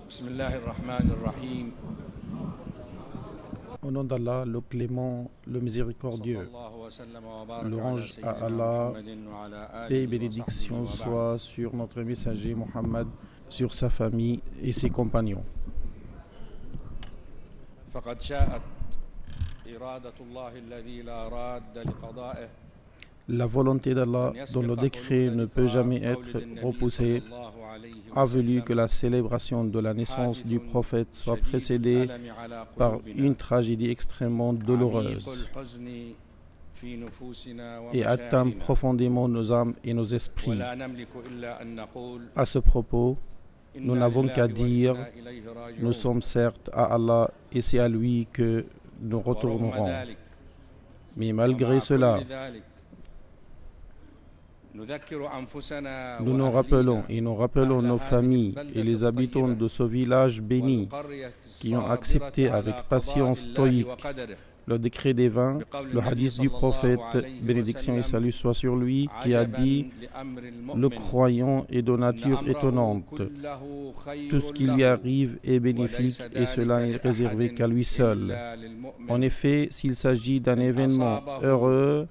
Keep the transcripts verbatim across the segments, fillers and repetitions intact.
Bismillahirrahmanirrahim. Au nom d'Allah, le clément, le miséricordieux. Louange à Allah, paix et bénédiction soit sur notre messager Mohammed, sur sa famille et ses compagnons. فقد شاءت إرادة الله الذي لا راد لقضائه. La volonté d'Allah, dont le décret ne peut jamais être repoussé, a voulu que la célébration de la naissance du prophète soit précédée par une tragédie extrêmement douloureuse et atteint profondément nos âmes et nos esprits. À ce propos, nous n'avons qu'à dire, nous sommes certes à Allah et c'est à lui que nous retournerons. Mais malgré cela, nous nous rappelons et nous rappelons nos familles et les habitants de ce village béni qui ont accepté avec patience stoïque le décret divin, le hadith du prophète, bénédiction et salut soit sur lui, qui a dit « Le croyant est de nature étonnante. Tout ce qui lui arrive est bénéfique et cela n'est réservé qu'à lui seul. En effet, s'il s'agit d'un événement heureux,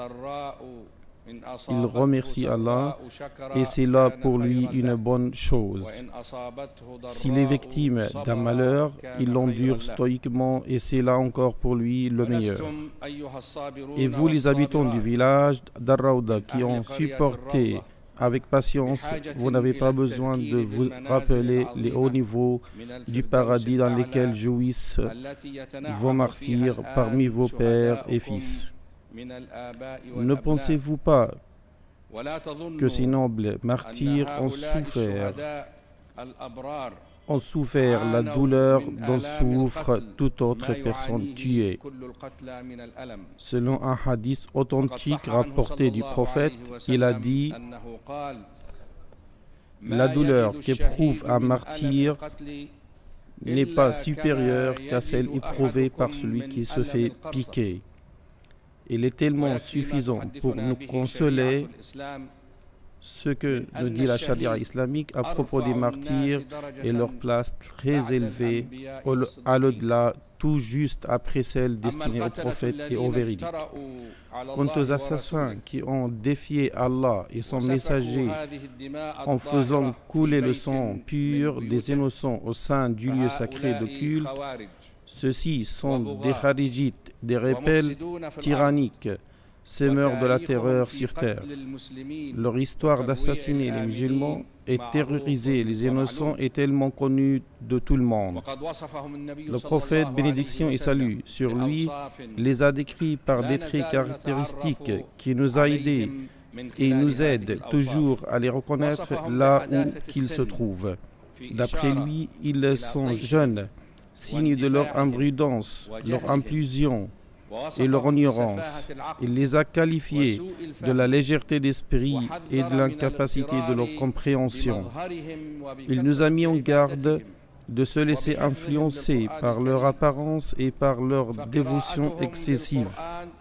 il remercie Allah et c'est là pour lui une bonne chose. S'il est victime d'un malheur, il l'endure stoïquement et c'est là encore pour lui le meilleur. Et vous les habitants du village d'Ar-Rawda qui ont supporté avec patience, vous n'avez pas besoin de vous rappeler les hauts niveaux du paradis dans lesquels jouissent vos martyrs parmi vos pères et fils. Ne pensez-vous pas que ces nobles martyrs ont souffert, ont souffert la douleur dont souffre toute autre personne tuée? Selon un hadith authentique rapporté du prophète, il a dit « La douleur qu'éprouve un martyr n'est pas supérieure qu'à celle éprouvée par celui qui se fait piquer. » Il est tellement suffisant pour nous consoler ce que nous dit la charia islamique à propos des martyrs et leur place très élevée à l'au-delà, tout juste après celle destinée aux prophètes et aux véridiques. Quant aux assassins qui ont défié Allah et son messager en faisant couler le sang pur des innocents au sein du lieu sacré de culte, ceux-ci sont des kharijites, des rebelles tyranniques, semeurs de la terreur sur terre. Leur histoire d'assassiner les musulmans et terroriser les innocents est tellement connue de tout le monde. Le prophète, bénédiction et salut sur lui, les a décrits par des traits caractéristiques qui nous a aidés et nous aident toujours à les reconnaître là où qu'ils se trouvent. D'après lui, ils sont jeunes, signe de leur imprudence, leur impulsion et leur ignorance. Il les a qualifiés de la légèreté d'esprit et de l'incapacité de leur compréhension. Il nous a mis en garde de se laisser influencer par leur apparence et par leur dévotion excessive.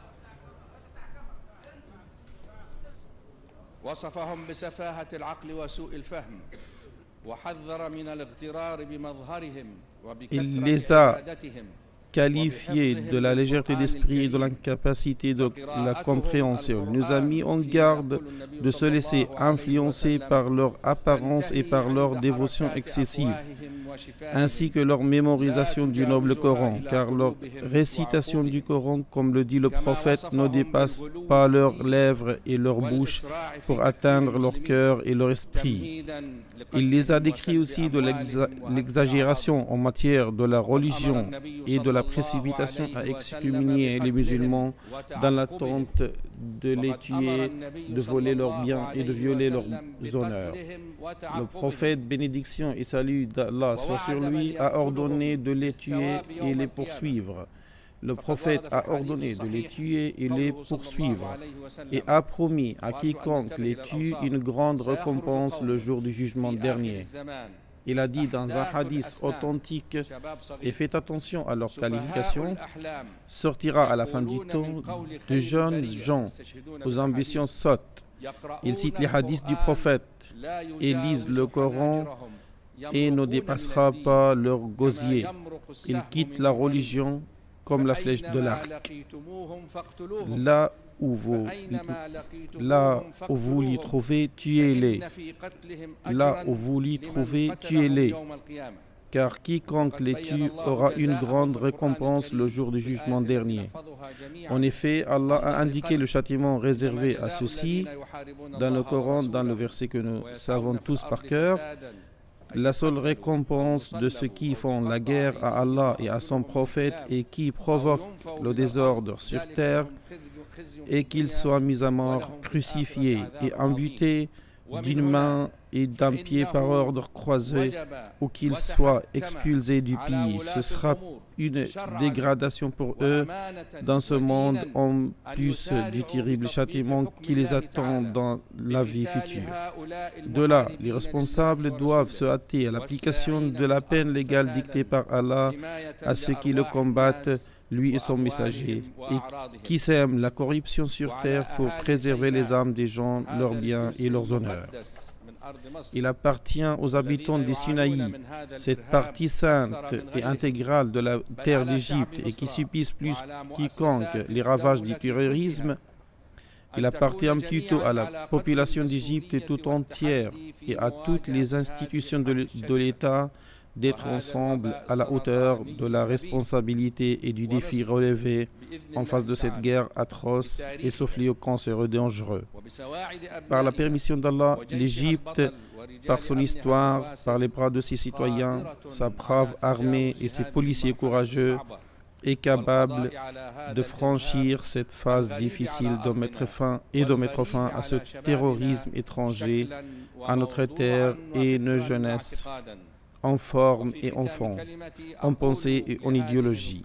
Il les a qualifiés de la légèreté d'esprit et de l'incapacité de la compréhension. Il nous a mis en garde de se laisser influencer par leur apparence et par leur dévotion excessive, ainsi que leur mémorisation du noble Coran, car leur récitation du Coran, comme le dit le prophète, ne dépasse pas leurs lèvres et leur bouche pour atteindre leur cœur et leur esprit. Il les a décrits aussi de l'exagération en matière de la religion et de la précipitation à excommunier les musulmans dans l'attente de les tuer, de voler leurs biens et de violer leurs honneurs. Le prophète, bénédiction et salut d'Allah soit sur lui, a ordonné de les tuer et les poursuivre. Le prophète a ordonné de les tuer et les poursuivre et a promis à quiconque les tue une grande récompense le jour du jugement dernier. Il a dit dans un hadith authentique, et faites attention à leur qualification, sortira à la fin du temps de jeunes gens aux ambitions sottes. Ils citent les hadiths du prophète et lisent le Coran et ne dépassera pas leur gosier. Ils quittent la religion comme la flèche de l'arc. Là où vous, là où vous l'y trouvez, tuez-les. Là où vous l'y trouvez, tuez-les. Car quiconque les tue aura une grande récompense le jour du jugement dernier. En effet, Allah a indiqué le châtiment réservé à ceux-ci dans le Coran, dans le verset que nous savons tous par cœur. La seule récompense de ceux qui font la guerre à Allah et à son prophète et qui provoquent le désordre sur terre et qu'ils soient mis à mort, crucifiés et amputés d'une main et d'un pied par ordre croisé, ou qu'ils soient expulsés du pays. Ce sera une dégradation pour eux dans ce monde, en plus du terrible châtiment qui les attend dans la vie future. De là, les responsables doivent se hâter à l'application de la peine légale dictée par Allah à ceux qui le combattent, lui et son messager, et qui sèment la corruption sur terre pour préserver les âmes des gens, leurs biens et leurs honneurs. Il appartient aux habitants du Sinaï, cette partie sainte et intégrale de la terre d'Égypte et qui subissent plus quiconque les ravages du terrorisme. Il appartient plutôt à la population d'Égypte tout entière et à toutes les institutions de l'État d'être ensemble à la hauteur de la responsabilité et du défi relevé en face de cette guerre atroce et ce fléau cancéreux et dangereux. Par la permission d'Allah, l'Égypte, par son histoire, par les bras de ses citoyens, sa brave armée et ses policiers courageux, est capable de franchir cette phase difficile de mettre fin et de mettre fin à ce terrorisme étranger à notre terre et nos jeunesses, en forme et en fond, en pensée et en idéologie.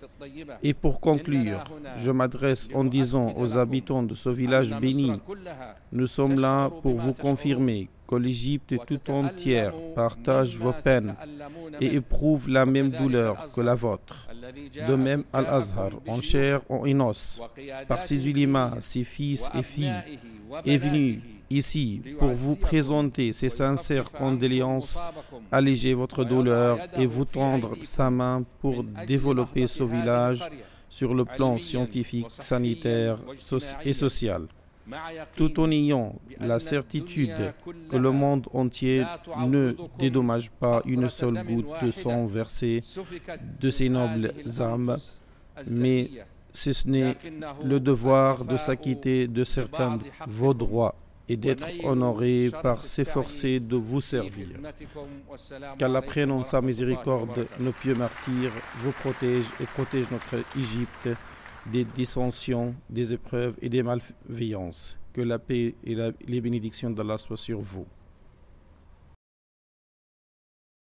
Et pour conclure, je m'adresse en disant aux habitants de ce village béni, nous sommes là pour vous confirmer que l'Égypte tout entière partage vos peines et éprouve la même douleur que la vôtre. De même, Al-Azhar, en chair et en os, par ses ulémas, ses fils et filles, est venu ici pour vous présenter ses sincères condoléances, alléger votre douleur et vous tendre sa main pour développer ce village sur le plan scientifique, sanitaire et social, tout en ayant la certitude que le monde entier ne dédommage pas une seule goutte de sang versé de ces nobles âmes, mais ce n'est le devoir de s'acquitter de certains de vos droits et d'être honoré par s'efforcer de vous servir. Qu'Allah prenne en sa miséricorde nos pieux martyrs, vous protège et protège notre Égypte des dissensions, des épreuves et des malveillances. Que la paix et la, les bénédictions d'Allah soient sur vous.